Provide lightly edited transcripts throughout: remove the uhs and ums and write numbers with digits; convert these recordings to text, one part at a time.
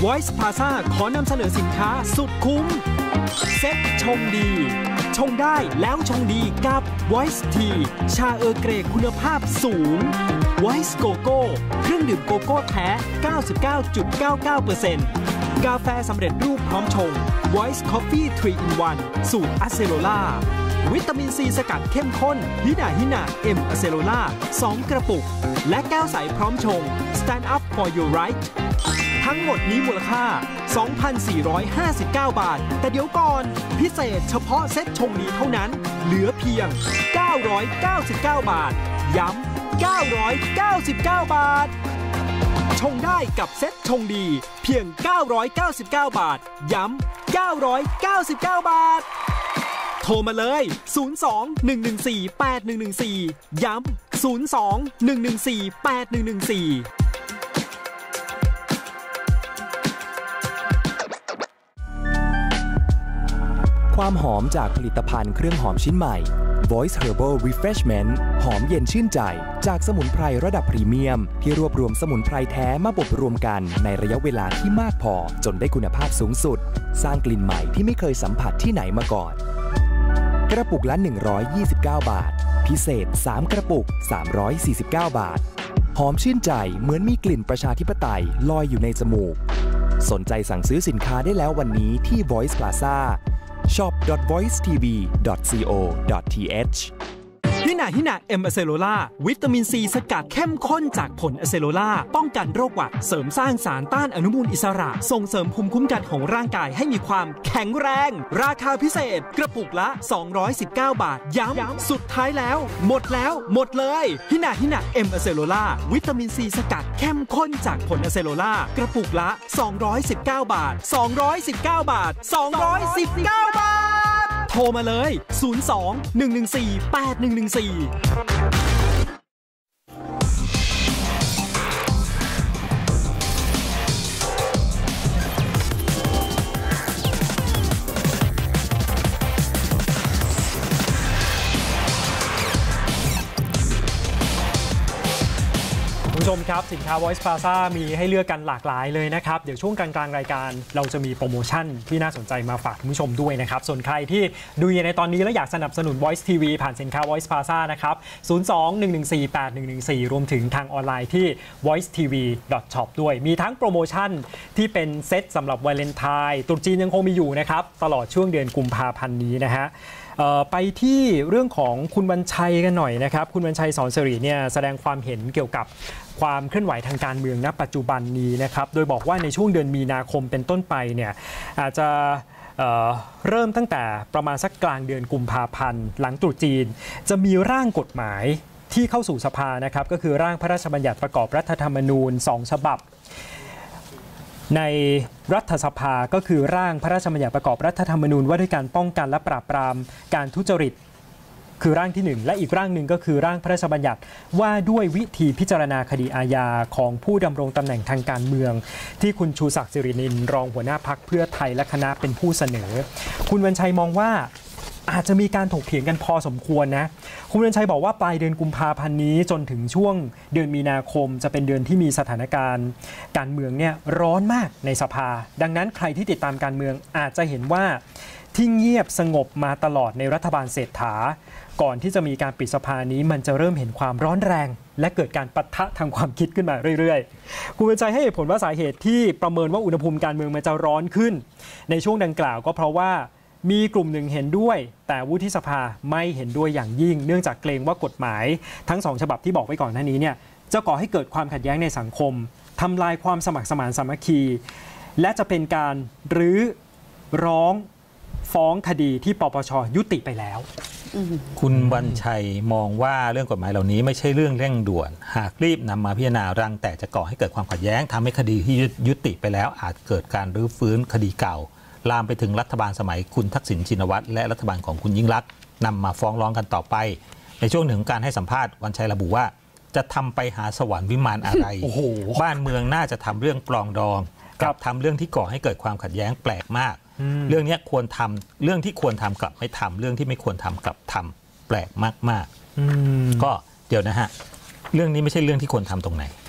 Voice Plaza ขอนำเสนอสินค้าสุดคุ้มเซ็ตชงดีชงได้แล้วชงดีกับ Voice Tea ชาเออร์เกรดคุณภาพสูง Voice Coco เครื่องดื่มโกโก้แท้ 99.99% กาแฟสำเร็จรูปพร้อมชง Voice Coffee 3 in 1 สูตรอะเซโลล่าวิตามินซีสกัดเข้มข้นฮินาเอ็มอะเซโลล่า2กระปุกและแก้วใสพร้อมชง Stand up for your right ทั้งหมดนี้มูลค่า 2,459 บาทแต่เดี๋ยวก่อนพิเศษเฉพาะเซ็ตชงดีเท่านั้นเหลือเพียง 999 บาทย้ำ999 บาทชงได้กับเซ็ตชงดีเพียง 999 บาทย้ำ999 บาทโทรมาเลย 02-114-8114 ย้ำ 02-114-8114 ความหอมจากผลิตภัณฑ์เครื่องหอมชิ้นใหม่ Voice Herbal Refreshment หอมเย็นชื่นใจจากสมุนไพรระดับพรีเมียมที่รวบรวมสมุนไพรแท้มาบดรวมกันในระยะเวลาที่มากพอจนได้คุณภาพสูงสุดสร้างกลิ่นใหม่ที่ไม่เคยสัมผัสที่ไหนมาก่อนกระปุกละ129 บาทพิเศษ3กระปุก349 บาทหอมชื่นใจเหมือนมีกลิ่นประชาธิปไตยลอยอยู่ในจมูกสนใจสั่งซื้อสินค้าได้แล้ววันนี้ที่ Voice Plaza shop.voicetv.co.th ฮินาเอ็มอะเซโลล่าวิตามินซีสกัดเข้มข้นจากผลอะเซโลล่าป้องกันโรคหวัดเสริมสร้างสารต้านอนุมูลอิสระส่งเสริมภูมิคุ้มกันของร่างกายให้มีความแข็งแรงราคาพิเศษกระปุกละ219 บาทย้ำสุดท้ายแล้วหมดเลยฮินาเอ็มอะเซโลล่าวิตามินซีสกัดเข้มข้นจากผลอะเซโลล่ากระปุกละ219 บาทโทรมาเลย 02-114-8114คุณผู้ชมครับสินค้า Voice Plaza มีให้เลือกกันหลากหลายเลยนะครับเดี๋ยวช่วงกลางรายการเราจะมีโปรโมชั่นที่น่าสนใจมาฝากคุณผู้ชมด้วยนะครับส่วนใครที่ดูอยู่ในตอนนี้และอยากสนับสนุน Voice TV ผ่านสินค้า Voice Plaza นะครับ 02-114-8114 รวมถึงทางออนไลน์ที่ voicetv.shop ด้วยมีทั้งโปรโมชั่นที่เป็นเซตสำหรับวาเลนไทน์ตรุษจีนยังคงมีอยู่นะครับตลอดช่วงเดือนกุมภาพันธ์นี้นะฮะไปที่เรื่องของคุณวันชัยกันหน่อยนะครับคุณวันชัยสอนสิริเนี่ยแสดงความเห็นเกี่ยวกับความเคลื่อนไหวทางการเมืองณปัจจุบันนี้นะครับโดยบอกว่าในช่วงเดือนมีนาคมเป็นต้นไปเนี่ยอาจจะเริ่มตั้งแต่ประมาณสักกลางเดือนกุมภาพันธ์หลังตรุษจีนจะมีร่างกฎหมายที่เข้าสู่สภานะครับก็คือร่างพระราชบัญญัติประกอบรัฐธรรมนูญ2ฉบับในรัฐสภาก็คือร่างพระราชบัญญัติประกอบรัฐธรรมนูญว่าด้วยการป้องกันและปราบปรามการทุจริตคือร่างที่1และอีกร่างหนึ่งก็คือร่างพระราชบัญญัติว่าด้วยวิธีพิจารณาคดีอาญาของผู้ดำรงตำแหน่งทางการเมืองที่คุณชูศักดิ์สิรินินรองหัวหน้าพรรคเพื่อไทยและคณะเป็นผู้เสนอคุณวันชัยมองว่าอาจจะมีการถกเถียงกันพอสมควรนะคุณวันชัยบอกว่าปลายเดือนกุมภาพันธ์นี้จนถึงช่วงเดือนมีนาคมจะเป็นเดือนที่มีสถานการณ์การเมืองเนี่ยร้อนมากในสภาดังนั้นใครที่ติดตามการเมืองอาจจะเห็นว่าที่เงียบสงบมาตลอดในรัฐบาลเศรษฐาก่อนที่จะมีการปิดสภานี้มันจะเริ่มเห็นความร้อนแรงและเกิดการปะทะทางความคิดขึ้นมาเรื่อยๆคุณวันชัยให้เหตุผลว่าสาเหตุที่ประเมินว่าอุณหภูมิการเมืองมันจะร้อนขึ้นในช่วงดังกล่าวก็เพราะว่ามีกลุ่มหนึ่งเห็นด้วยแต่วุฒิสภาไม่เห็นด้วยอย่างยิ่งเนื่องจากเกรงว่ากฎหมายทั้ง2ฉบับที่บอกไว้ก่อนหน้านี้เนี่ยจะก่อให้เกิดความขัดแย้งในสังคมทำลายความสมัครสมานสามัคคีและจะเป็นการรื้อร้องฟ้องคดีที่ปปช.ยุติไปแล้วคุณวันชัยมองว่าเรื่องกฎหมายเหล่านี้ไม่ใช่เรื่องเร่งด่วนหากรีบนำมาพิจารณารังแต่จะก่อให้เกิดความขัดแย้งทำให้คดีที่ยุติไปแล้วอาจเกิดการรื้อฟื้นคดีเก่าลามไปถึงรัฐบาลสมัยคุณทักษิณชินวัตรและรัฐบาลของคุณยิ่งลักษณ์นำมาฟ้องร้องกันต่อไปในช่วงหนึ่งการให้สัมภาษณ์วันชัยระบุว่าจะทำไปหาสวรรค์วิมานอะไร บ้านเมืองน่าจะทำเรื่องปลองดองกับทำเรื่องที่ก่อให้เกิดความขัดแย้งแปลกมากเรื่องนี้ควรทำเรื่องที่ควรทำกลับไม่ทำเรื่องที่ไม่ควรทำกลับทำแปลกมากๆก็เดี๋ยวนะฮะเรื่องนี้ไม่ใช่เรื่องที่ควรทำตรงไหน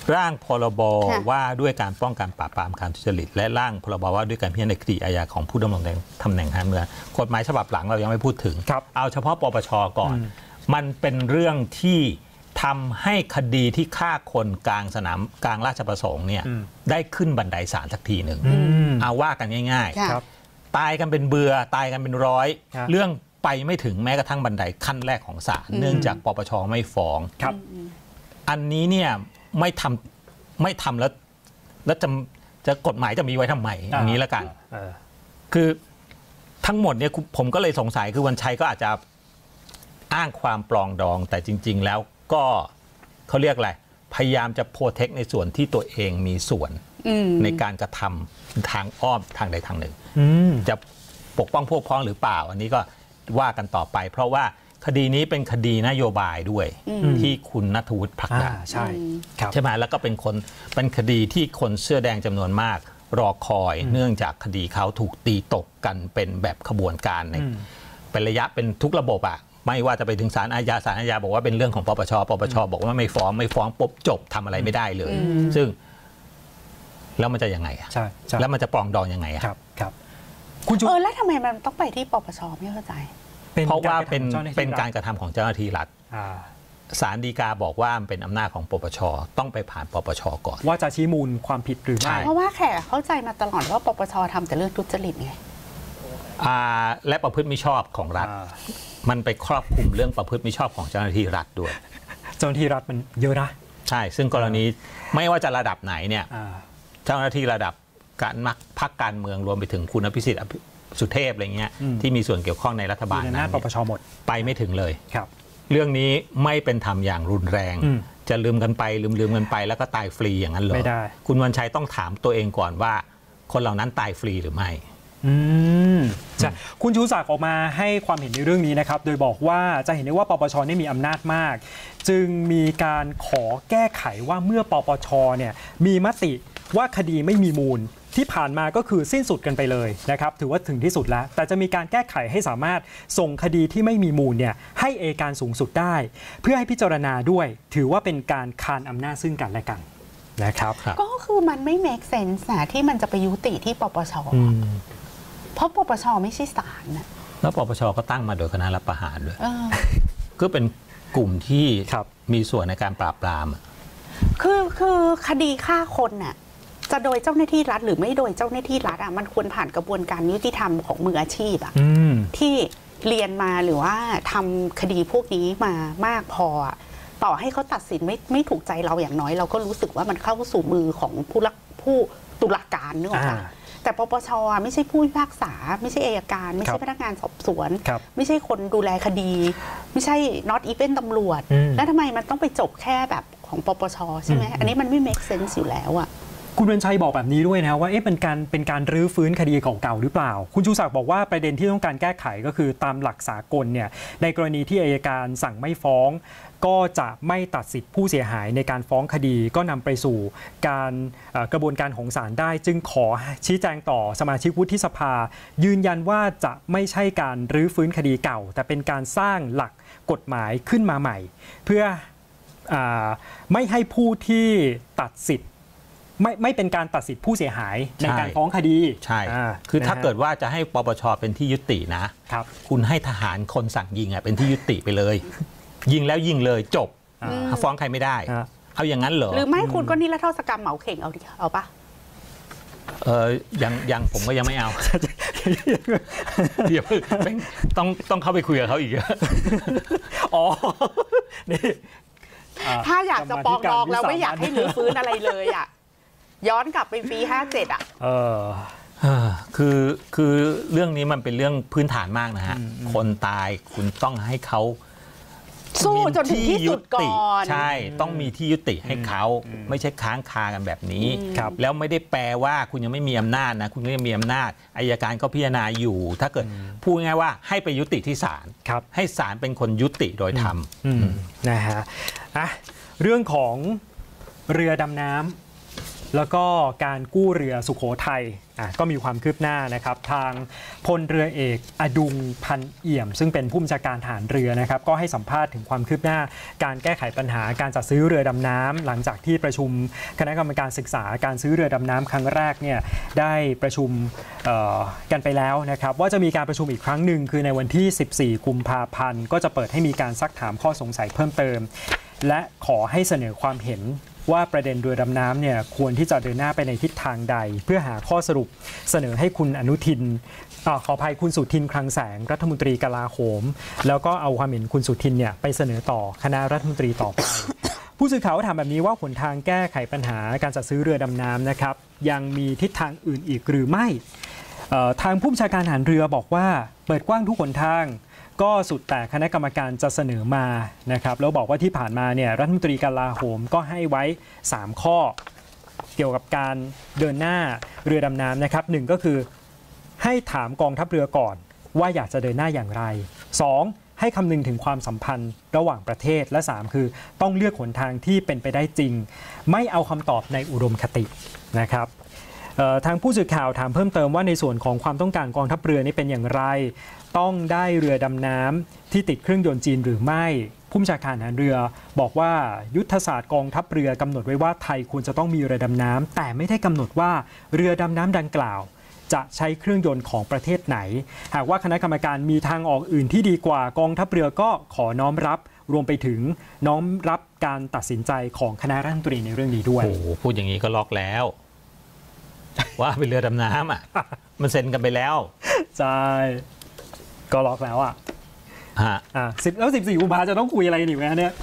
ร่างพรบว่าด้วยการป้องกันปราบปรามการทุจริตและร่างพรบว่าด้วยการพิจารณาคดีอาญาของผู้ดำรงตำแหน่งทางการเมืองกฎหมายฉบับหลังเรายังไม่พูดถึงเอาเฉพาะปปช.ก่อนมันเป็นเรื่องที่ทำให้คดีที่ฆ่าคนกลางสนามกลางราชประสงค์เนี่ยได้ขึ้นบันไดศาลสักทีหนึ่งเอาว่ากันง่ายๆตายกันเป็นเบื่อตายกันเป็นร้อยเรื่องไปไม่ถึงแม้กระทั่งบันไดขั้นแรกของศาลเนื่องจากปปช.ไม่ฟ้องอันนี้เนี่ยไม่ทำแล้วจะกฎหมายจะมีไว้ทำไมอย่างนี้ละกันคือทั้งหมดเนี่ยผมก็เลยสงสัยคือวันชัยก็อาจจะอ้างความปลองดองแต่จริงๆแล้วก็เขาเรียกอะไรพยายามจะโปรเทคในส่วนที่ตัวเองมีส่วนในการกระทำทางอ้อมทางใดทางหนึ่งจะปกป้องพวกพ้องหรือเปล่าอันนี้ก็ว่ากันต่อไปเพราะว่าคดีนี้เป็นคดีนโยบายด้วยที่คุณณัฐวุฒิผลักดันใช่ไหมแล้วก็เป็นคดีที่คนเสื้อแดงจำนวนมากรอคอยเนื่องจากคดีเขาถูกตีตกกันเป็นแบบขบวนการเป็นระยะเป็นทุกระบบอ่ะไม่ว่าจะไปถึงศาลอาญาบอกว่าเป็นเรื่องของปปชบอกว่าไม่ฟ้องปุ๊บจบทำอะไรไม่ได้เลยซึ่งแล้วมันจะยังไงอ่ะแล้วมันจะปรองดองยังไงอ่ะครับคุณแล้วทำไมมันต้องไปที่ปปชไม่เข้าใจเพราะว่าเป็นการกระทำของเจ้าหน้าที่รัฐศาลฎีกาบอกว่ามันเป็นอำนาจของปปชต้องไปผ่านปปชก่อนว่าจะชี้มูลความผิดหรือไม่เพราะว่าแขกเข้าใจมาตลอดว่าปปชทำแต่เรื่องทุจริตไงและประพฤติมิชอบของรัฐมันไปครอบคลุมเรื่องประพฤติมิชอบของเจ้าหน้าที่รัฐด้วยเจ้าหน้าที่รัฐมันเยอะนะใช่ซึ่งกรณีไม่ว่าจะระดับไหนเนี่ยเจ้าหน้าที่ระดับการพรรคการเมืองรวมไปถึงคุณอภิสิทธิ์สุเทพอะไรเงี้ยที่มีส่วนเกี่ยวข้องในรัฐบาลนั้นปปชหมดไปไม่ถึงเลยครับเรื่องนี้ไม่เป็นธรรมอย่างรุนแรงจะลืมกันไปลืมกันไปแล้วก็ตายฟรีอย่างนั้นเลยไม่ได้คุณวันชัยต้องถามตัวเองก่อนว่าคนเหล่านั้นตายฟรีหรือไม่ใช่คุณชูศักดิ์ออกมาให้ความเห็นในเรื่องนี้นะครับโดยบอกว่าจะเห็นได้ว่าปปชนี่มีอำนาจมากจึงมีการขอแก้ไขว่าเมื่อปปชเนี่ยมีมติว่าคดีไม่มีมูลที่ผ่านมาก็คือสิ้นสุดกันไปเลยนะครับถือว่าถึงที่สุดแล้วแต่จะมีการแก้ไขให้สามารถส่งคดีที่ไม่มีมูลเนี่ยให้อัยการสูงสุดได้เพื่อให้พิจารณาด้วยถือว่าเป็นการคานอำนาจซึ่งกันและกันนะครับก็คือมันไม่ make sense นะที่มันจะไปยุติที่ปปชเพราะปปชไม่ใช่ศาลนะแล้วปปชก็ตั้งมาโดยคณะรัฐประหารด้วยก็เป็นกลุ่มที่มีส่วนในการปราบปรามคือคดีฆ่าคนน่ะจะโดยเจ้าหน้าที่รัฐหรือไม่โดยเจ้าหน้าที่รัฐอ่ะมันควรผ่านกระบวนการยุติธรรมของมืออาชีพอ่ะที่เรียนมาหรือว่าทำคดีพวกนี้มามากพอต่อให้เขาตัดสินไม่ถูกใจเราอย่างน้อยเราก็รู้สึกว่ามันเข้าสู่มือของผู้ตุลาการนึกออกปะแต่ปปชไม่ใช่ผู้พิพากษาไม่ใช่อัยการไม่ใช่พนักงานสอบสวนไม่ใช่คนดูแลคดีไม่ใช่ not even ตำรวจแล้วทำไมมันต้องไปจบแค่แบบของปปชใช่ไหมอันนี้มันไม่ make sense อยู่แล้วอ่ะคุณเวนชัยบอกแบบนี้ด้วยนะว่าเป็นการรื้อฟื้นคดีเก่าๆหรือเปล่าคุณชูศักดิ์บอกว่าประเด็นที่ต้องการแก้ไขก็คือตามหลักสากลเนี่ยในกรณีที่อัยการสั่งไม่ฟ้องก็จะไม่ตัดสิทธิผู้เสียหายในการฟ้องคดีก็นำไปสู่การกระบวนการของศาลได้จึงขอชี้แจงต่อสมาชิกวุฒิสภายืนยันว่าจะไม่ใช่การรื้อฟื้นคดีเก่าแต่เป็นการสร้างหลักกฎหมายขึ้นมาใหม่เพื่อไม่ให้ผู้ที่ตัดสิทธิ์ไม่เป็นการตัดสิทธิผู้เสียหายในการฟ้องคดีใช่คือถ้าเกิดว่าจะให้ปปชเป็นที่ยุตินะครับคุณให้ทหารคนสั่งยิงเป็นที่ยุติไปเลยยิงแล้วยิงเลยจบฟ้องใครไม่ได้เอาอย่างนั้นเหรอหรือไม่คุณก็นิรโทษกรรมเหมาเข่งเอาปะยังผมก็ยังไม่เอาเดี๋ยวต้องเข้าไปคุยกับเขาอีกอ๋อนี่ถ้าอยากจะปองดองแล้วไม่อยากให้รื้อฟื้นอะไรเลยอ่ะย้อนกลับไปปี57อ่ะคือเรื่องนี้มันเป็นเรื่องพื้นฐานมากนะฮะคนตายคุณต้องให้เขาสู้จนถึงที่สุดก่อนใช่ต้องมีที่ยุติให้เขาไม่ใช่ค้างคากันแบบนี้แล้วไม่ได้แปลว่าคุณยังไม่มีอำนาจนะคุณก็ยังมีอำนาจอัยการก็พิจารณาอยู่ถ้าเกิดพูดง่ายว่าให้ไปยุติที่ศาลให้ศาลเป็นคนยุติโดยธรรมนะฮะเรื่องของเรือดำน้ำแล้วก็การกู้เรือสุโขทัยก็มีความคืบหน้านะครับทางพลเรือเอกอดุงพันเอี่ยมซึ่งเป็นผู้บัญชาการทหารเรือนะครับก็ให้สัมภาษณ์ถึงความคืบหน้าการแก้ไขปัญหาการจัดซื้อเรือดำน้ำหลังจากที่ประชุมคณะกรรมการศึกษาการซื้อเรือดำน้ำครั้งแรกเนี่ยได้ประชุมกันไปแล้วนะครับว่าจะมีการประชุมอีกครั้งหนึ่งคือในวันที่14กุมภาพันธ์ก็จะเปิดให้มีการซักถามข้อสงสัยเพิ่มเติมและขอให้เสนอความเห็นว่าประเด็นเรือดำน้ำเนี่ยควรที่จะเดินหน้าไปในทิศทางใดเพื่อหาข้อสรุปเสนอให้คุณอนุทินขออภัยคุณสุทินคลังแสงรัฐมนตรีกลาโหมแล้วก็เอาความเห็นคุณสุทินเนี่ยไปเสนอต่อคณะรัฐมนตรีต่อไป ผู้สื่อข่าวถามแบบนี้ว่าหนทางแก้ไขปัญหาการจัดซื้อเรือดำน้ำนะครับยังมีทิศทางอื่นอีกหรือไม่ทางผู้บัญชาการทหารเรือบอกว่าเปิดกว้างทุกหนทางก็สุดแต่คณะกรรมการจะเสนอมานะครับแล้วบอกว่าที่ผ่านมาเนี่ยรัฐมนตรีกลาโหมก็ให้ไว้3ข้อเกี่ยวกับการเดินหน้าเรือดำน้ำนะครับ1ก็คือให้ถามกองทัพเรือก่อนว่าอยากจะเดินหน้าอย่างไร2ให้คำนึงถึงความสัมพันธ์ระหว่างประเทศและ3คือต้องเลือกหนทางที่เป็นไปได้จริงไม่เอาคำตอบในอุดมคตินะครับทางผู้สื่อข่าวถามเพิ่มเติมว่าในส่วนของความต้องการกองทัพเรือนี่เป็นอย่างไรต้องได้เรือดำน้ำที่ติดเครื่องยนต์จีนหรือไม่ผู้บัญชาการทหารเรือบอกว่ายุทธศาสตร์กองทัพเรือกำหนดไว้ว่าไทยควรจะต้องมีเรือดำน้ำแต่ไม่ได้กำหนดว่าเรือดำน้ำดังกล่าวจะใช้เครื่องยนต์ของประเทศไหนหากว่าคณะกรรมการมีทางออกอื่นที่ดีกว่ากองทัพเรือก็ขอน้อมรับรวมไปถึงน้อมรับการตัดสินใจของคณะรัฐมนตรีในเรื่องนี้ด้วยโอ้พูดอย่างนี้ก็ล็อกแล้วว่าเป็นเรือดำน้ำมันเซ็นกันไปแล้วใช่ก็ล็อกแล้วแล้ว14กุมภาจะต้องคุยอะไรกันอีกไหมเนี่ย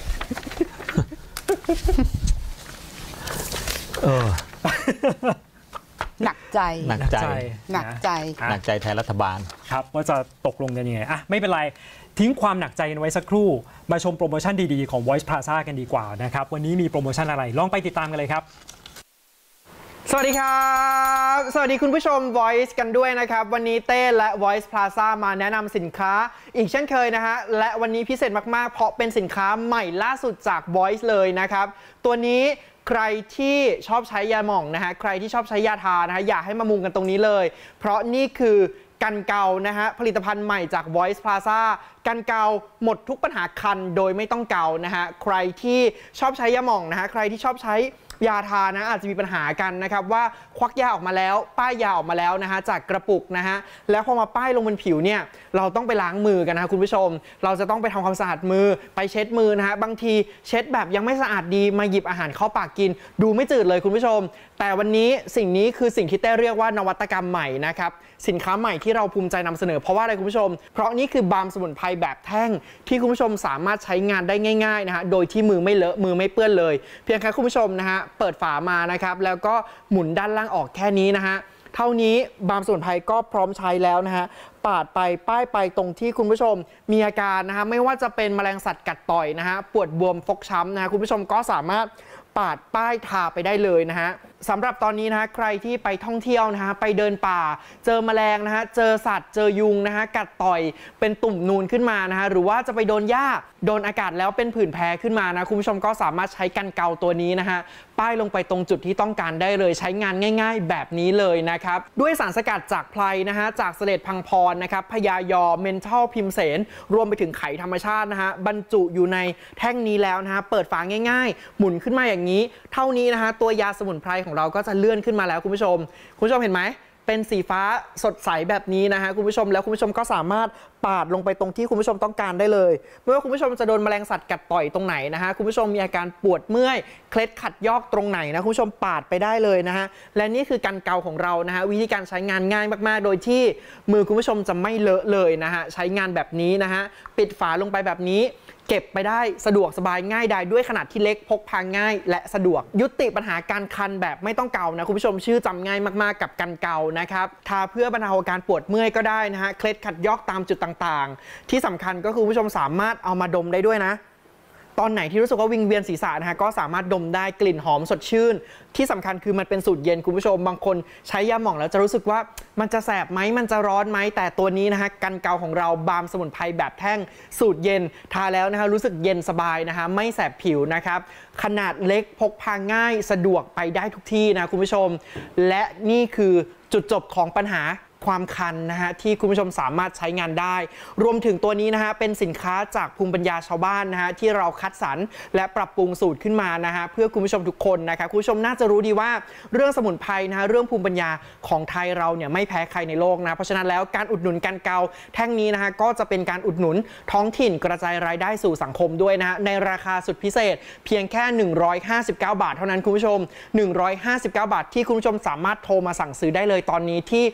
หนักใจหนักใจแทนรัฐบาลครับว่าจะตกลงกันยังไงไม่เป็นไรทิ้งความหนักใจกันไว้สักครู่มาชมโปรโมชั่นดีๆของ Voice Plaza กันดีกว่านะครับวันนี้มีโปรโมชั่นอะไรลองไปติดตามกันเลยครับสวัสดีครับสวัสดีคุณผู้ชม Voice กันด้วยนะครับวันนี้เต้และ Voice Plaza มาแนะนำสินค้าอีกเช่นเคยนะฮะและวันนี้พิเศษมากๆเพราะเป็นสินค้าใหม่ล่าสุดจาก Voice เลยนะครับตัวนี้ใครที่ชอบใช้ยาหม่องนะฮะใครที่ชอบใช้ยาทานะฮะอยากให้มามุงกันตรงนี้เลยเพราะนี่คือกันเกานะฮะผลิตภัณฑ์ใหม่จาก Voice Plaza กันเกาหมดทุกปัญหาคันโดยไม่ต้องเกานะฮะใครที่ชอบใช้ยาหม่องนะฮะใครที่ชอบใช้ยาทานะอาจจะมีปัญหากันนะครับว่าควักยาออกมาแล้วป้ายยาออกมาแล้วนะฮะจากกระปุกนะฮะแล้วพอมาป้ายลงบนผิวเนี่ยเราต้องไปล้างมือกันนะคุณผู้ชมเราจะต้องไปทำความสะอาดมือไปเช็ดมือนะฮะบางทีเช็ดแบบยังไม่สะอาดดีมาหยิบอาหารเข้าปากกินดูไม่จืดเลยคุณผู้ชมแต่วันนี้สิ่งนี้คือสิ่งที่เต้เรียกว่านวัตกรรมใหม่นะครับสินค้าใหม่ที่เราภูมิใจนำเสนอเพราะว่าอะไรคุณผู้ชมเพราะนี่คือบาล์มสมุนไพรแบบแท่งที่คุณผู้ชมสามารถใช้งานได้ง่ายๆนะฮะโดยที่มือไม่เลอะมือไม่เปื้อนเลยเพียงแค่คุณผู้ชมนะฮะเปิดฝามานะครับแล้วก็หมุนด้านล่างออกแค่นี้นะฮะเท่านี้บาล์มสมุนไพรก็พร้อมใช้แล้วนะฮะปาดไปป้ายไปตรงที่คุณผู้ชมมีอาการนะฮะไม่ว่าจะเป็นแมลงสัตว์กัดต่อยนะฮะปวดบวมฟกช้ำนะฮะคุณผู้ชมก็สามารถปาดป้ายทาไปได้เลยนะฮะสำหรับตอนนี้นะฮะใครที่ไปท่องเที่ยวนะฮะไปเดินป่าเจอแมลงนะฮะเจอสัตว์เจอยุงนะฮะกัดต่อยเป็นตุ่มนูนขึ้นมานะฮะหรือว่าจะไปโดนหญ้าโดนอากาศแล้วเป็นผื่นแพ้ขึ้นมานะคุณผู้ชมก็สามารถใช้กันเกาตัวนี้นะฮะป้ายลงไปตรงจุดที่ต้องการได้เลยใช้งานง่ายๆแบบนี้เลยนะครับด้วยสารสกัดจากไพรนะฮะจากเสลดพังพรนะครับพญายอเมนทัลพิมเสนรวมไปถึงไข่ธรรมชาตินะฮะบรรจุอยู่ในแท่งนี้แล้วนะฮะเปิดฝาง่ายๆหมุนขึ้นมาอย่างนี้เท่านี้นะฮะตัวยาสมุนไพรของเราก็จะเลื่อนขึ้นมาแล้วคุณผู้ชมเห็นไหมเป็นสีฟ้าสดใสแบบนี้นะฮะคุณผู้ชมแล้วคุณผู้ชมก็สามารถปาดลงไปตรงที่คุณผู้ชมต้องการได้เลยไม่ว่าคุณผู้ชมจะโดนแมลงสัตว์กัดต่อยตรงไหนนะฮะคุณผู้ชมมีอาการปวดเมื่อยเคล็ดขัดยอกตรงไหนนะคุณผู้ชมปาดไปได้เลยนะฮะและนี่คือกันเกาของเรานะฮะวิธีการใช้งานง่ายมากๆโดยที่มือคุณผู้ชมจะไม่เลอะเลยนะฮะใช้งานแบบนี้นะฮะปิดฝาลงไปแบบนี้เก็บไปได้สะดวกสบายง่ายดายด้วยขนาดที่เล็กพกพาง่ายและสะดวกยุติปัญหาการคันแบบไม่ต้องเกานะคุณผู้ชมชื่อจำง่ายมากๆกับกันเกานะครับทาเพื่อบรรเทาอาการปวดเมื่อยก็ได้นะฮะเคล็ดขัดยอกตามจุดต่างๆที่สำคัญก็คือคุณผู้ชมสามารถเอามาดมได้ด้วยนะตอนไหนที่รู้สึกว่าวิงเวียนศีรษะนะฮะก็สามารถดมได้กลิ่นหอมสดชื่นที่สำคัญคือมันเป็นสูตรเย็นคุณผู้ชมบางคนใช้ยาหม่องแล้วจะรู้สึกว่ามันจะแสบไหมมันจะร้อนไหมแต่ตัวนี้นะฮะกันเกาของเราบาล์มสมุนไพรแบบแท่งสูตรเย็นทาแล้วนะฮะรู้สึกเย็นสบายนะฮะไม่แสบผิวนะครับขนาดเล็กพกพาง่ายสะดวกไปได้ทุกที่นะคุณผู้ชมและนี่คือจุดจบของปัญหาความคันนะฮะที่คุณผู้ชมสามารถใช้งานได้รวมถึงตัวนี้นะฮะเป็นสินค้าจากภูมิปัญญาชาวบ้านนะฮะที่เราคัดสรรและปรับปรุงสูตรขึ้นมานะฮะเพื่อคุณผู้ชมทุกคนนะครับคุณผู้ชมน่าจะรู้ดีว่าเรื่องสมุนไพรนะฮะเรื่องภูมิปัญญาของไทยเราเนี่ยไม่แพ้ใครในโลกนะเพราะฉะนั้นแล้วการอุดหนุนกันเกาแท่งนี้นะฮะก็จะเป็นการอุดหนุนท้องถิ่นกระจายรายได้สู่สังคมด้วยนะฮะในราคาสุดพิเศษเพียงแค่159 บาทเท่านั้นคุณผู้ชม159 บาทที่คุณผู้ชมสามารถโทรมาสั่งซื้อได้เลยตอนนี้ที่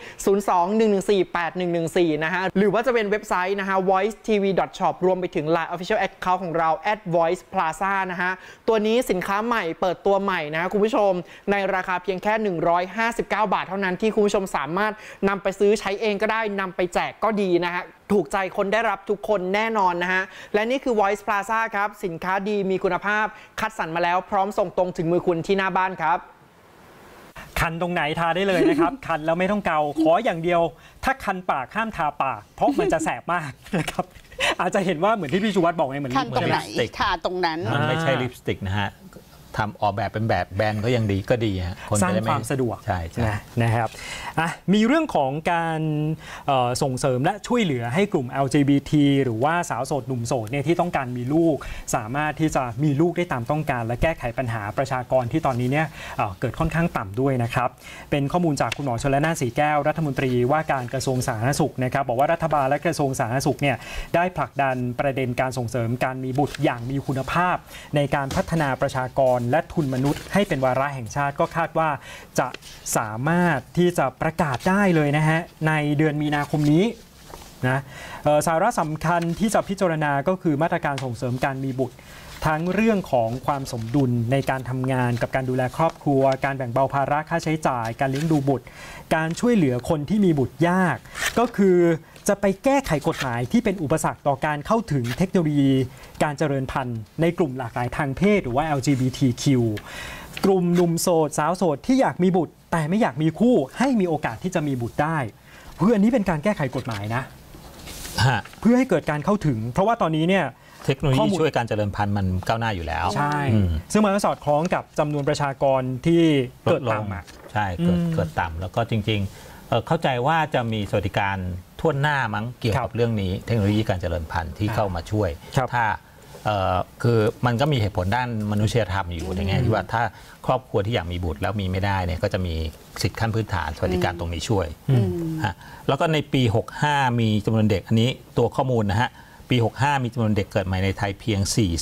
02-114-8114 นะฮะหรือว่าจะเป็นเว็บไซต์นะฮะ voicetv.shop รวมไปถึง Line Official Account ของเรา @voiceplaza นะฮะตัวนี้สินค้าใหม่เปิดตัวใหม่นะคุณผู้ชมในราคาเพียงแค่159 บาทเท่านั้นที่คุณผู้ชมสามารถนำไปซื้อใช้เองก็ได้นำไปแจกก็ดีนะฮะถูกใจคนได้รับทุกคนแน่นอนนะฮะและนี่คือ Voice Plaza ครับสินค้าดีมีคุณภาพคัดสรรมาแล้วพร้อมส่งตรงถึงมือคุณที่หน้าบ้านครับคันตรงไหนทาได้เลยนะครับ คันแล้วไม่ต้องเกาขออย่างเดียวถ้าคันปากห้ามทาปากเพราะมันจะแสบมากนะครับอาจจะเห็นว่าเหมือนที่พี่ชูวัฒน์บอกไงเหมือนคันตรงไหนทาตรงนั้นมันไม่ใช่ลิปสติกนะฮะทำออกแบบเป็นแบบแบนก็ยังดีก็ดีฮะสร้างความสะดวกใช่นะครับมีเรื่องของการส่งเสริมและช่วยเหลือให้กลุ่ม LGBT หรือว่าสาวโสดหนุ่มโสดเนี่ยที่ต้องการมีลูกสามารถที่จะมีลูกได้ตามต้องการและแก้ไขปัญหาประชากรที่ตอนนี้เนี่ยเกิดค่อนข้างต่ำด้วยนะครับเป็นข้อมูลจากคุณหมอชลน่าน สีแก้วรัฐมนตรีว่าการกระทรวงสาธารณสุขนะครับบอกว่ารัฐบาลและกระทรวงสาธารณสุขเนี่ยได้ผลักดันประเด็นการส่งเสริมการมีบุตรอย่างมีคุณภาพในการพัฒนาประชากรและทุนมนุษย์ให้เป็นวาระแห่งชาติก็คาดว่าจะสามารถที่จะประกาศได้เลยนะฮะในเดือนมีนาคมนี้นะสาระสำคัญที่จะพิจารณาก็คือมาตรการส่งเสริมการมีบุตรทั้งเรื่องของความสมดุลในการทำงานกับการดูแลครอบครัวการแบ่งเบาภาระค่าใช้จ่ายการเลี้ยงดูบุตรการช่วยเหลือคนที่มีบุตรยากก็คือจะไปแก้ไขกฎหมายที่เป็นอุปสรรคต่อการเข้าถึงเทคโนโลยีการเจริญพันธุ์ในกลุ่มหลากหลายทางเพศหรือว่า LGBTQ กลุ่มหนุ่มโสดสาวโสดที่อยากมีบุตรแต่ไม่อยากมีคู่ให้มีโอกาสที่จะมีบุตรได้เพื่ออันนี้เป็นการแก้ไขกฎหมายนะเพื่อให้เกิดการเข้าถึงเพราะว่าตอนนี้เนี่ยเทคโนโลยีช่วยการเจริญพันธุ์มันก้าวหน้าอยู่แล้วใช่ซึ่งมันก็สอดคล้องกับจำนวนประชากรที่เกิดต่ำใช่เกิดต่ำแล้วก็จริงๆเข้าใจว่าจะมีสวัสดิการทั่วหน้ามั้งเกี่ยวกับเรื่องนี้เทคโนโลยีการเจริญพันธุ์ที่เข้ามาช่วยถ้าคือมันก็มีเหตุผลด้านมนุษยธรรมอยู่ในแง่ที่ว่าถ้าครอบครัวที่อยากมีบุตรแล้วมีไม่ได้เนี่ยก็จะมีสิทธิขั้นพื้นฐานสวัสดิการตรงนี้ช่วยแล้วก็ในปี65มีจำนวนเด็กอันนี้ตัวข้อมูลนะฮะปี65มีจำนวนเด็กเกิดใหม่ในไทยเพียง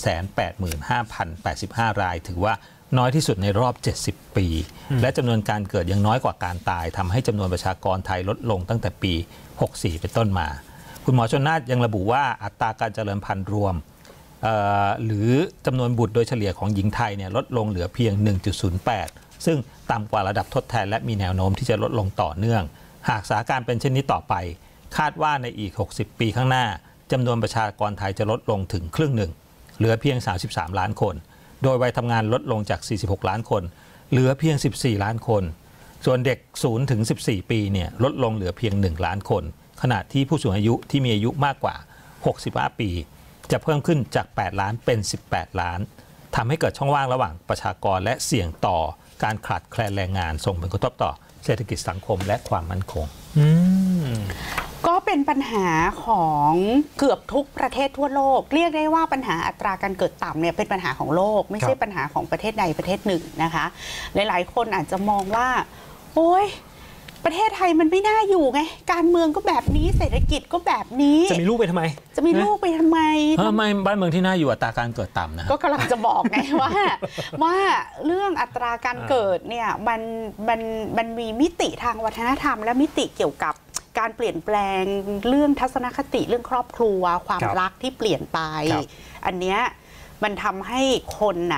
485,085 รายถือว่าน้อยที่สุดในรอบ70 ปีและจำนวนการเกิดยังน้อยกว่าการตายทำให้จำนวนประชากรไทยลดลงตั้งแต่ปี64เป็นต้นมาคุณหมอชลน่านยังระบุว่าอัตราการเจริญพันธุ์รวมหรือจำนวนบุตรโดยเฉลี่ยของหญิงไทยเนี่ยลดลงเหลือเพียง 1.08 ซึ่งต่ำกว่าระดับทดแทนและมีแนวโน้มที่จะลดลงต่อเนื่องหากสถานการณ์เป็นเช่นนี้ต่อไปคาดว่าในอีก60 ปีข้างหน้าจำนวนประชากรไทยจะลดลงถึงครึ่งหนึ่งเหลือเพียง33ล้านคนโดยวัยทำงานลดลงจาก46ล้านคนเหลือเพียง14ล้านคนส่วนเด็ก0ถึง14ปีเนี่ยลดลงเหลือเพียง1ล้านคนขณะที่ผู้สูงอายุที่มีอายุมากกว่า65ปีจะเพิ่มขึ้นจาก8ล้านเป็น18ล้านทำให้เกิดช่องว่างระหว่างประชากรและเสี่ยงต่อการขาดแคลนแรงงานส่งผลกระทบต่อเศรษฐกิจสังคมและความมั่นคงก็เป็นปัญหาของเกือบทุกประเทศทั่วโลกเรียกได้ว่าปัญหาอัตราการเกิดต่ำเนี่ยเป็นปัญหาของโลกไม่ใช่ปัญหาของประเทศใดประเทศหนึ่งนะคะหลายๆคนอาจจะมองว่าโอ๊ยประเทศไทยมันไม่น่าอยู่ไงการเมืองก็แบบนี้เศรษฐกิจก็แบบนี้จะมีลูกไปทำไมจะมีลูกไปทำไมบ้านเมืองที่น่าอยู่อัตราการเกิดต่ำนะก็กำลังจะบอกไงว่าเรื่องอัตราการเกิดเนี่ยมันมีมิติทางวัฒนธรรมและมิติเกี่ยวกับการเปลี่ยนแปลงเรื่องทัศนคติเรื่องครอบครัวความรักที่เปลี่ยนไปอันเนี้ยมันทำให้คนน่ะ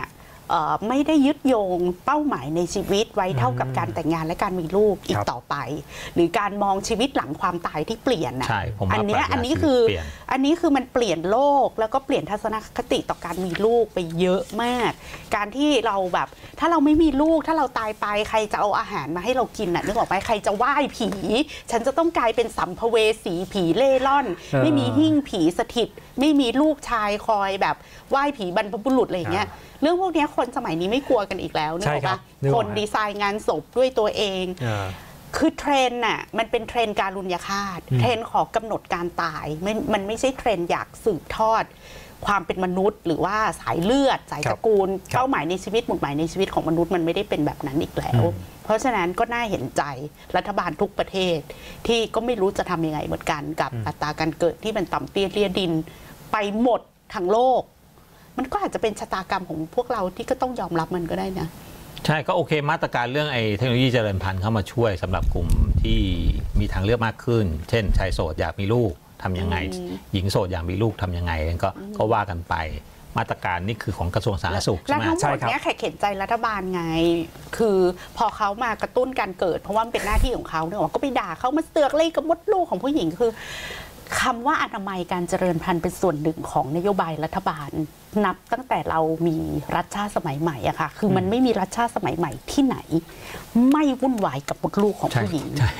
ไม่ได้ยึดโยงเป้าหมายในชีวิตไว้เท่ากับการแต่งงานและการมีลูกอีกต่อไป หรือการมองชีวิตหลังความตายที่เปลี่ยนใช่ผมว่าอันนี้คือมันเปลี่ยนโลกแล้วก็เปลี่ยนทัศนคติต่อการมีลูกไปเยอะมาก การที่เราแบบถ้าเราไม่มีลูกถ้าเราตายไปใครจะเอาอาหารมาให้เรากินนึกออกไหมใครจะไหว้ผีฉันจะต้องกลายเป็นสัมภเวสีผีเล่ร่อนไม่มีหิ้งผีสถิตไม่มีลูกชายคอยแบบไหว้ผีบรรพบุรุษอะไรอย่างเงี้ยเรื่องพวกนี้คนสมัยนี้ไม่กลัวกันอีกแล้วนึกออกปะคนดีไซน์งานศพด้วยตัวเองคือเทรนด์น่ะมันเป็นเทรนด์การุญยฆาตเทรนด์ขอกำหนดการตายมันไม่ใช่เทรนด์อยากสืบทอดความเป็นมนุษย์หรือว่าสายเลือดสายตระกูลเป้าหมายในชีวิตหมุดหมายในชีวิตของมนุษย์มันไม่ได้เป็นแบบนั้นอีกแล้วเพราะฉะนั้นก็น่าเห็นใจรัฐบาลทุกประเทศที่ก็ไม่รู้จะทำยังไงเหมือนกันกับอัตราการเกิดที่มันต่ำเตี้ยเลี่ยดินไปหมดทั้งโลกมันก็อาจจะเป็นชะตากรรมของพวกเราที่ก็ต้องยอมรับมันก็ได้นะใช่ก็โอเคมาตรการเรื่องเทคโนโลยีเจริญพันธุ์เข้ามาช่วยสำหรับกลุ่มที่มีทางเลือกมากขึ้นเช่นชายโสดอยากมีลูกทำยังไงหญิงโสดอยากมีลูกทำยังไงก็ว่ากันไปมาตรการนี่คือของกระทรวงสาธารณสุขใช่ไหมและทั้งหมดนี้เข็นใจรัฐบาลไงคือพอเขามากระตุ้นการเกิดเพราะว่ามันเป็นหน้าที่ของเขาเนี่ยก็ไปด่าเขามาเสือกเลยกับมดลูกของผู้หญิงคือคำว่าอนามัยการเจริญพันธุ์เป็นส่วนหนึ่งของนโยบายรัฐบาลนับตั้งแต่เรามีรัฐชาติสมัยใหม่อะค่ะคือมันไม่มีรัฐชาติสมัยใหม่ที่ไหนไม่วุ่นวายกับมดลูกของผู้หญิงใช่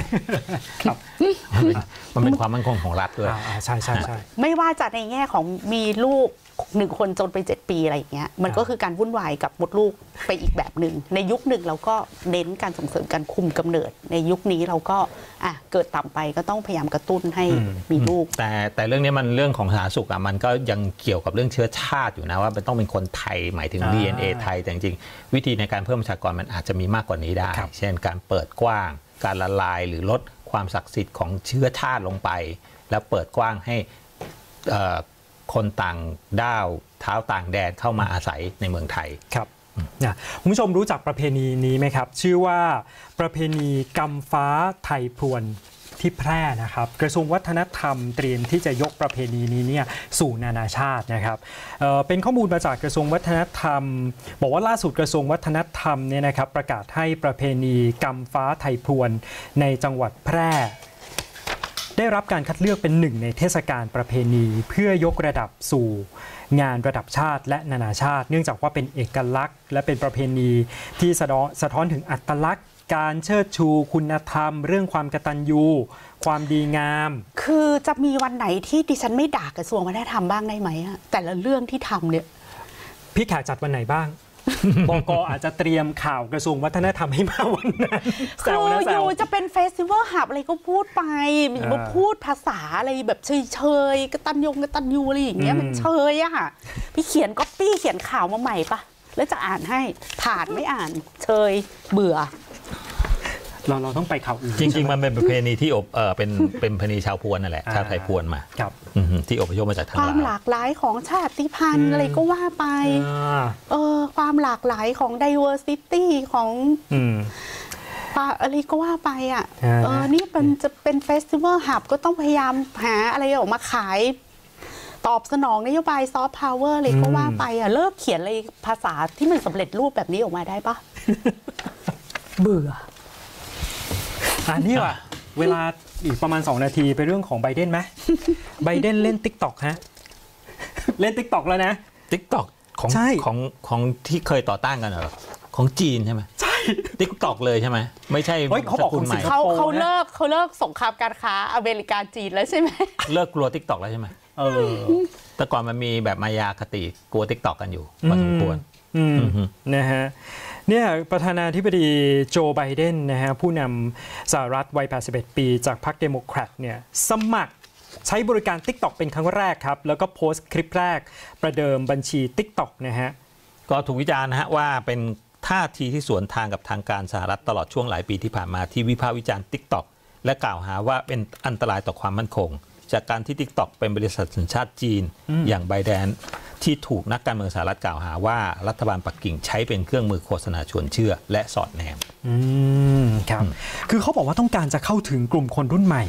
มันเป็นความมั่นคงของรัฐด้วยใช่ใช่ใช่ไม่ว่าจะในแง่ของมีลูก1 คนจนไป7 ปีอะไรอย่างเงี้ยมันก็คือการวุ่นวายกับมดลูกไปอีกแบบหนึ่งในยุคหนึ่งเราก็เน้นการส่งเสริมการคุมกำเนิดในยุคนี้เราก็เกิดต่ำไปก็ต้องพยายามกระตุ้นให้มีลูกแต่เรื่องนี้มันเรื่องของสาธารณสุขมันก็ยังเกี่ยวกับเรื่องเชื้อชาติอยู่นะว่ามันต้องเป็นคนไทยหมายถึง DNA ไทยแต่จริงๆวิธีในการเพิ่มประชากรมันอาจจะมีมากกว่านี้ได้เช่นการเปิดกว้างการละลายหรือลดความศักดิ์สิทธิ์ของเชื้อชาติลงไปแล้วเปิดกว้างให้คนต่างด้าวเท้าต่างแดนเข้ามาอาศัยในเมืองไทยครับคุณผู้ชมรู้จักประเพณีนี้ไหมครับชื่อว่าประเพณีกำฟ้าไทยพรวนที่แพร่นะครับกระทรวงวัฒนธรรมเตรียมที่จะยกประเพณีนี้เนี่ยสู่นานาชาตินะครับเป็นข้อมูลมาจากกระทรวงวัฒนธรรมบอกว่าล่าสุดกระทรวงวัฒนธรรมเนี่ยนะครับประกาศให้ประเพณีกำฟ้าไทยพรวนในจังหวัดแพร่ได้รับการคัดเลือกเป็นหนึ่งในเทศกาลประเพณีเพื่อยกระดับสู่งานระดับชาติและนานาชาติเนื่องจากว่าเป็นเอกลักษณ์และเป็นประเพณีที่สะท้อนถึงอัตลักษณ์การเชิดชูคุณธรรมเรื่องความกตัญญูความดีงามคือจะมีวันไหนที่ดิฉันไม่ด่ากระทรวงวัฒนธรรมบ้างได้ไหมแต่ละเรื่องที่ทำเนี่ยพี่แขกจัดวันไหนบ้างบก.อาจจะเตรียมข่าวกระทรวงวัฒนธรรมให้มาวันนั้นคืออยู่จะเป็นเฟสติวัลหับอะไรก็พูดไปมันมาพูดภาษาอะไรแบบเฉยๆกตัญญูอะไรอย่างเงี้ยมันเชยอะค่ะพี่เขียนก๊อปปี้เขียนข่าวมาใหม่ปะแล้วจะอ่านให้ผ่านไม่อ่านเชยเบื่อเราต้องไปข่าวอื่นจริงๆมันเป็นประเพณีที่เป็นประเพณีชาวพวนนั่นแหละชาวไทยพวนมาที่อพยพมาจากทางลาวความหลากหลายของชาติพันธุ์อะไรก็ว่าไปความหลากหลายของ diversity ของอะไรก็ว่าไปนี่จะเป็นเฟสติวัลหับก็ต้องพยายามหาอะไรออกมาขายตอบสนองนโยบายซอฟต์พาวเวอร์อะไรก็ว่าไปเลิกเขียนอะไรภาษาที่มันสำเร็จรูปแบบนี้ออกมาได้ปะเบื่อนี่ว่ะเวลาอีกประมาณ2 นาทีไปเรื่องของไบเดนไหมไบเดนเล่น TikTok ฮะเล่น TikTok แล้วนะ TikTok ของที่เคยต่อต้านกันเหรอของจีนใช่ไหมใช่ TikTok เลยใช่ไหมไม่ใช่เขาบอกคุณใหม่เขาเลิกสงครามการค้าอเมริกาจีนแล้วใช่ไหมเลิกกลัว TikTok แล้วใช่ไหมแต่ก่อนมันมีแบบมายาคติกลัว TikTok กันอยู่พอสมควรนะฮะเนี่ยประธานาธิบดีโจไบเดนนะฮะผู้นำสหรัฐวัย81 ปีจากพรรคเดโมแครตเนี่ยสมัครใช้บริการ TikTok เป็นครั้งแรกครับแล้วก็โพสต์คลิปแรกประเดิมบัญชี TikTok นะฮะก็ถูกวิจารณ์นะฮะว่าเป็นท่าทีที่สวนทางกับทางการสหรัฐตลอดช่วงหลายปีที่ผ่านมาที่วิพากษ์วิจารณ์ TikTok และกล่าวหาว่าเป็นอันตรายต่อความมั่นคงจากการที่ TikTok เป็นบริษัทสัญชาติจีนอย่างไบเดนที่ถูกนักการเมืองสหรัฐกล่าวหาว่ารัฐบาลปักกิ่งใช้เป็นเครื่องมือโฆษณาชวนเชื่อและสอดแนมครับคือเขาบอกว่าต้องการจะเข้าถึงกลุ่มคนรุ่นใหม่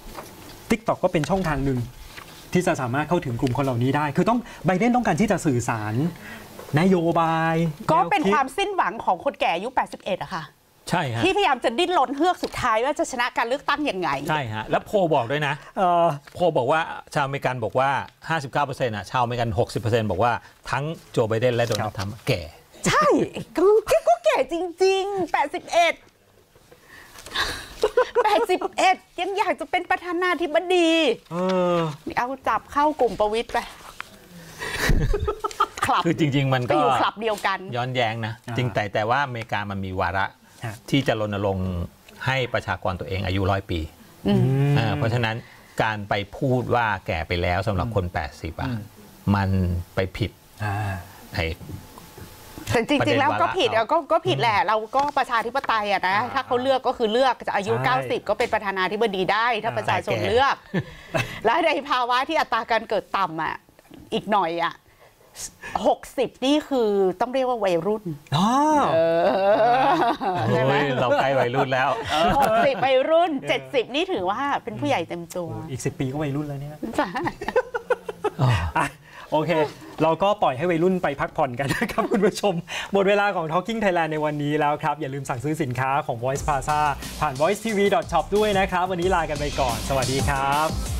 TikTok ก็เป็นช่องทางหนึ่งที่จะสามารถเข้าถึงกลุ่มคนเหล่านี้ได้คือไบเดนต้องการที่จะสื่อสารนโยบายก็เป็นแนคิดความสิ้นหวังของคนแก่อายุ 81อะค่ะใช่ฮะที่พยายามจะดิ้นรนเฮือกสุดท้ายว่าจะชนะการเลือกตั้งยังไงใช่ฮะแล้วโพลบอกด้วยนะโพลบอกว่าชาวอเมริกันบอกว่า 59%อ่ะชาวอเมริกัน 60% บอกว่าทั้งโจไบเดนและโดนัลด์ทรัมป์แก่ใช่ก็แก่จริง ๆ 81 ยังอยากจะเป็นประธานาธิบดีเอาจับเข้ากลุ่มประวิตรไปคลับคือจริงๆมันไปก็อยู่คลับเดียวกันย้อนแย้งนะจริงแต่ว่าอเมริกามันมีวาระที่จะรณรงค์ให้ประชากรตัวเองอายุ100 ปีเพราะฉะนั้นการไปพูดว่าแก่ไปแล้วสำหรับคน 80อ่ะมันไปผิดไอ้แต่จริงๆแล้วก็ผิดก็ผิดแหละเราก็ประชาธิปไตยอะนะถ้าเขาเลือกก็คือเลือกจะอายุใช่ 90 ก็เป็นประธานาธิบดีได้ถ้าประชาชนเลือก แล้วในภาวะที่อัตราการเกิดต่ำอะอีกหน่อยอะ60 นี่คือต้องเรียกว่าวัยรุ่น ใช่ไหมเราใกล้วัยรุ่นแล้ว 60วัยรุ่น 70 นี่ถือว่าเป็นผู้ใหญ่เต็มตัวอีก10 ปีก็วัยรุ่นแล้วเนี่ยใช่โอเค เราก็ปล่อยให้วัยรุ่นไปพักผ่อนกันนะครับคุณผู้ชม หมดเวลาของ Talking Thailand ในวันนี้แล้วครับ อย่าลืมสั่งซื้อสินค้าของ Voice Plaza ผ่าน voicetv.shop ด้วยนะครับ วันนี้ลากันไปก่อน สวัสดีครับ